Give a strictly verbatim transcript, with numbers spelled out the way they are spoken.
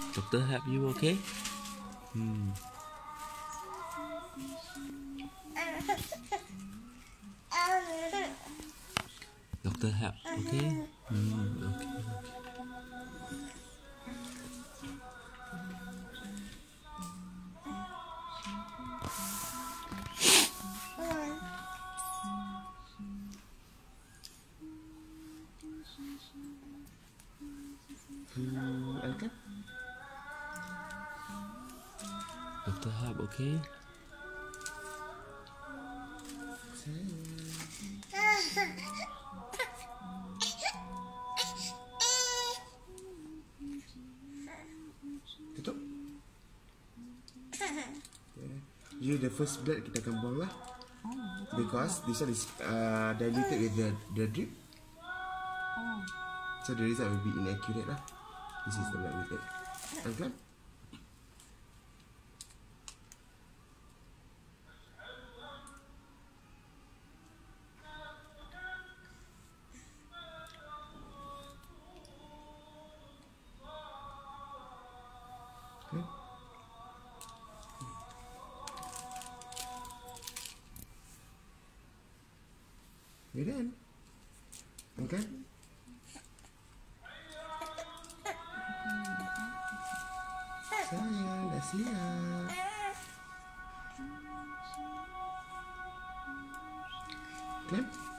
Doctor help you, okay? Hmm. Doctor help, okay? Hmm, okay, okay. Hmm, angkat. Doctor help, okay? Tutup. You the first blood kita akan buang lah. Because this one is uh, diluted with the, the drip. So the result will be inaccurate lah. This is the blood we take. Angkat. Okay. You done? Angkat. Sayang, dah siap. Okay.